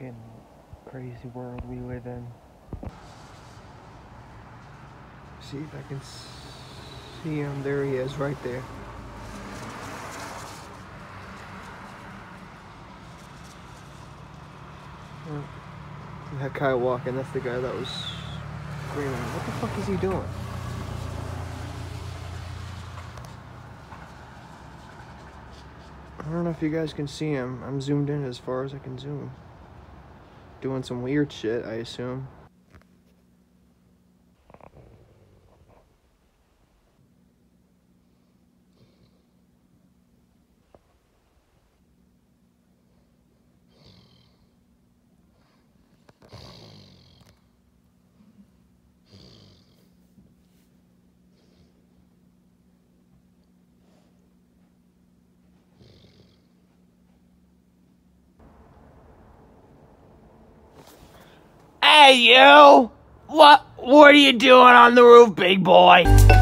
fucking crazy world we live in. See if I can see him. There he is, right there. That guy walking, that's the guy that was screaming. What the fuck is he doing? I don't know if you guys can see him. I'm zoomed in as far as I can zoom. Doing some weird shit, I assume. Hey, you! What are you doing on the roof, big boy?